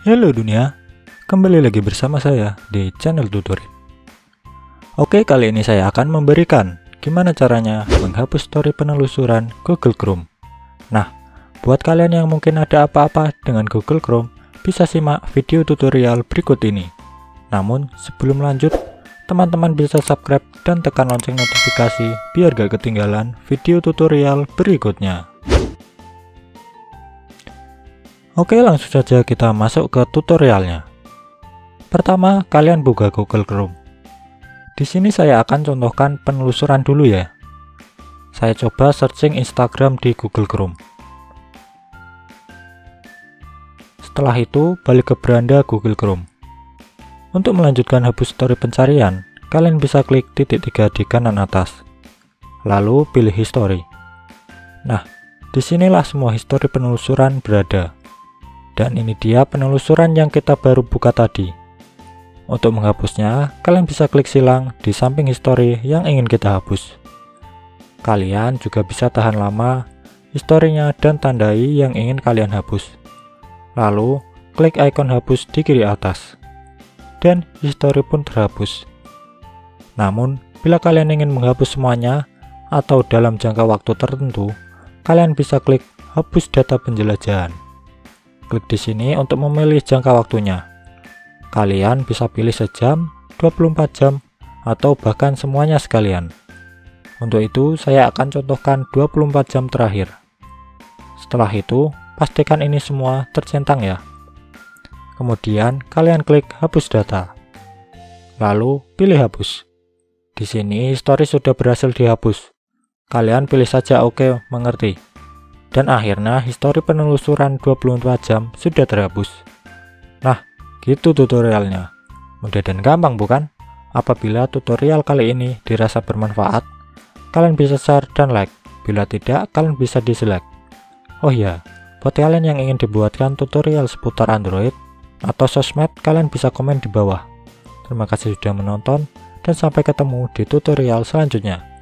Halo dunia, kembali lagi bersama saya di channel tutorial. Oke, kali ini saya akan memberikan gimana caranya menghapus story penelusuran Google Chrome. Nah, buat kalian yang mungkin ada apa-apa dengan Google Chrome, bisa simak video tutorial berikut ini. Namun, sebelum lanjut, teman-teman bisa subscribe dan tekan lonceng notifikasi biar gak ketinggalan video tutorial berikutnya. Oke, langsung saja kita masuk ke tutorialnya. Pertama, kalian buka Google Chrome. Di sini saya akan contohkan penelusuran dulu ya. Saya coba searching Instagram di Google Chrome. Setelah itu, balik ke beranda Google Chrome. Untuk melanjutkan hapus story pencarian, kalian bisa klik titik 3 di kanan atas. Lalu pilih history. Nah, disinilah semua history penelusuran berada. Dan ini dia penelusuran yang kita baru buka tadi. Untuk menghapusnya, kalian bisa klik silang di samping history yang ingin kita hapus. Kalian juga bisa tahan lama historinya dan tandai yang ingin kalian hapus. Lalu, klik icon hapus di kiri atas. Dan history pun terhapus. Namun, bila kalian ingin menghapus semuanya atau dalam jangka waktu tertentu, kalian bisa klik hapus data penjelajahan. Klik di sini untuk memilih jangka waktunya. Kalian bisa pilih sejam, 24 jam, atau bahkan semuanya sekalian. Untuk itu, saya akan contohkan 24 jam terakhir. Setelah itu, pastikan ini semua tercentang ya. Kemudian, kalian klik hapus data. Lalu, pilih hapus. Di sini, story sudah berhasil dihapus. Kalian pilih saja oke, mengerti. Dan akhirnya histori penelusuran 24 jam sudah terhapus. Nah, gitu tutorialnya. Mudah dan gampang bukan? Apabila tutorial kali ini dirasa bermanfaat, kalian bisa share dan like. Bila tidak, kalian bisa dislike. Oh ya, buat kalian yang ingin dibuatkan tutorial seputar Android atau sosmed, kalian bisa komen di bawah. Terima kasih sudah menonton, dan sampai ketemu di tutorial selanjutnya.